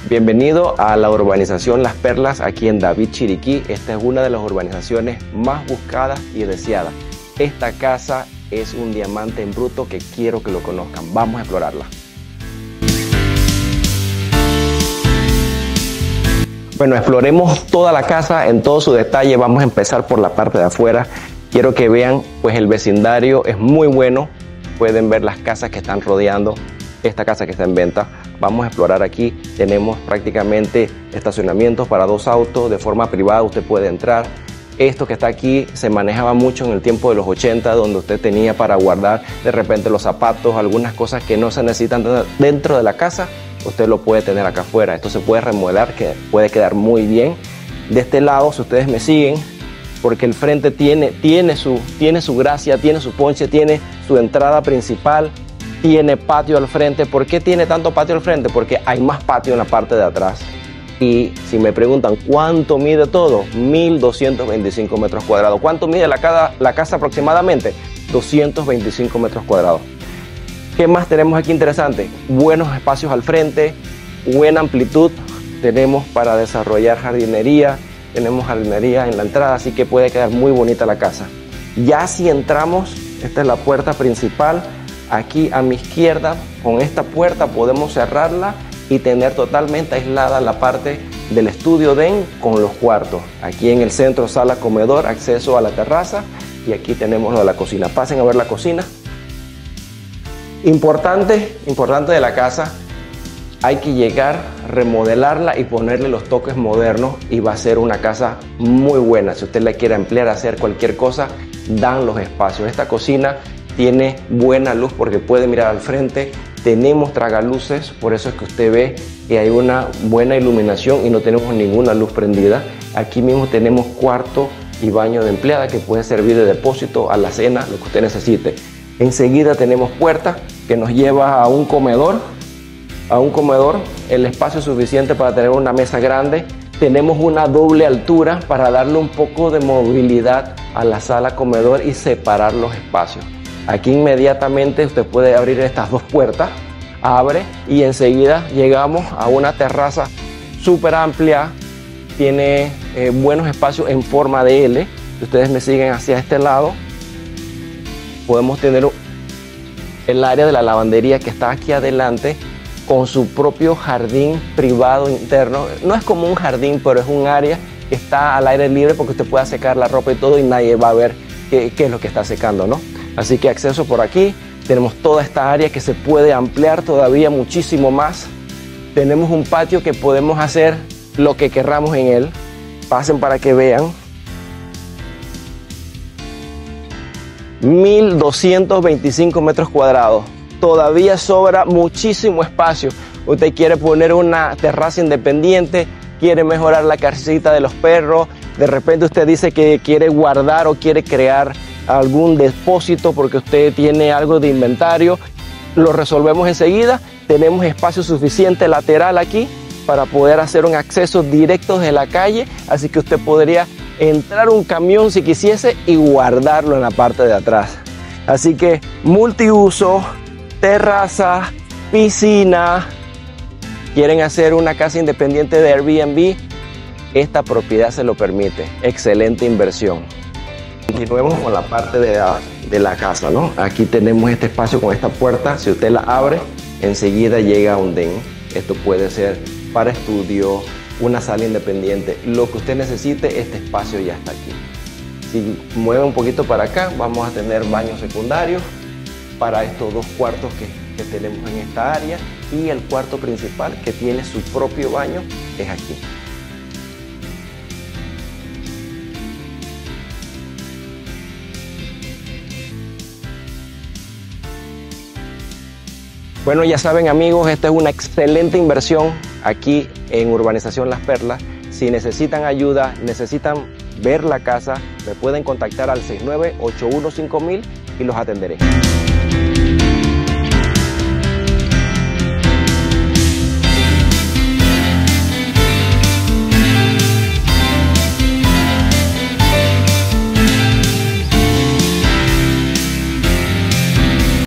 Bienvenido a la urbanización Las Perlas aquí en David, Chiriquí. Esta es una de las urbanizaciones más buscadas y deseadas. Esta casa es un diamante en bruto que quiero que lo conozcan. Vamos a explorarla. Bueno, exploremos toda la casa en todo su detalle. Vamos a empezar por la parte de afuera. Quiero que vean, pues el vecindario es muy bueno. Pueden ver las casas que están rodeando esta casa que está en venta. Vamos a explorar aquí. Tenemos prácticamente estacionamientos para 2 autos de forma privada. Usted puede entrar. Esto que está aquí se manejaba mucho en el tiempo de los 80, donde usted tenía para guardar de repente los zapatos, algunas cosas que no se necesitan dentro de la casa. Usted lo puede tener acá afuera. Esto se puede remodelar, que puede quedar muy bien. De este lado, si ustedes me siguen, porque el frente tiene su gracia, tiene su ponche, tiene su entrada principal, tiene patio al frente. ¿Por qué tiene tanto patio al frente? Porque hay más patio en la parte de atrás. Y si me preguntan cuánto mide todo, 1225 metros cuadrados. ¿Cuánto mide la casa aproximadamente? 225 metros cuadrados. ¿Qué más tenemos aquí interesante? Buenos espacios al frente, buena amplitud. Tenemos para desarrollar jardinería. Tenemos jardinería en la entrada, así que puede quedar muy bonita la casa. Ya si entramos, esta es la puerta principal. Aquí a mi izquierda, con esta puerta podemos cerrarla y tener totalmente aislada la parte del estudio den con los cuartos. Aquí en el centro, sala, comedor, acceso a la terraza, y aquí tenemos lo de la cocina. Pasen a ver la cocina. Importante de la casa, hay que llegar, remodelarla y ponerle los toques modernos, y va a ser una casa muy buena. Si usted la quiere ampliar, hacer cualquier cosa, dan los espacios. Esta cocina tiene buena luz porque puede mirar al frente. Tenemos tragaluces, por eso es que usted ve que hay una buena iluminación y no tenemos ninguna luz prendida. Aquí mismo tenemos cuarto y baño de empleada que puede servir de depósito a la cena, lo que usted necesite. Enseguida tenemos puerta que nos lleva a un comedor. El espacio suficiente para tener una mesa grande. Tenemos una doble altura para darle un poco de movilidad a la sala comedor y separar los espacios. Aquí inmediatamente usted puede abrir estas 2 puertas, abre y enseguida llegamos a una terraza súper amplia. Tiene buenos espacios en forma de L. Si ustedes me siguen hacia este lado, podemos tener el área de la lavandería que está aquí adelante, con su propio jardín privado interno. No es como un jardín, pero es un área que está al aire libre porque usted pueda secar la ropa y todo y nadie va a ver qué es lo que está secando, ¿no? Así que acceso por aquí. Tenemos toda esta área que se puede ampliar todavía muchísimo más. Tenemos un patio que podemos hacer lo que querramos en él. Pasen para que vean. 1225 metros cuadrados. Todavía sobra muchísimo espacio. Usted quiere poner una terraza independiente, quiere mejorar la casita de los perros, de repente usted dice que quiere guardar o quiere crear algún depósito porque usted tiene algo de inventario, lo resolvemos enseguida. Tenemos espacio suficiente lateral aquí para poder hacer un acceso directo desde la calle, así que usted podría entrar un camión si quisiese y guardarlo en la parte de atrás. Así que multiuso, terraza, piscina. ¿Quieren hacer una casa independiente de Airbnb? Esta propiedad se lo permite. Excelente inversión. Continuemos con la parte de la casa, ¿no? Aquí tenemos este espacio con esta puerta. Si usted la abre, enseguida llega a un den. Esto puede ser para estudio, una sala independiente, lo que usted necesite. Este espacio ya está aquí. Si mueve un poquito para acá, vamos a tener baños secundarios para estos 2 cuartos que tenemos en esta área, y el cuarto principal que tiene su propio baño es aquí. Bueno, ya saben amigos, esta es una excelente inversión aquí en Urbanización Las Perlas. Si necesitan ayuda, necesitan ver la casa, me pueden contactar al 69815000 y los atenderé.